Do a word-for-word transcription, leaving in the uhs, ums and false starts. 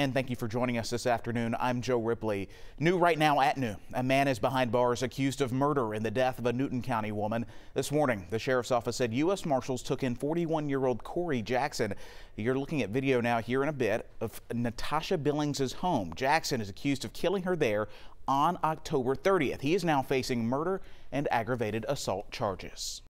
And thank you for joining us this afternoon. I'm Joe Ripley. New right now at noon, a man is behind bars accused of murder in the death of a Newton County woman. This morning, the sheriff's office said U S Marshals took in forty-one-year-old Corey Jackson. You're looking at video now here in a bit of Natasha Billings' home. Jackson is accused of killing her there on October thirtieth. He is now facing murder and aggravated assault charges.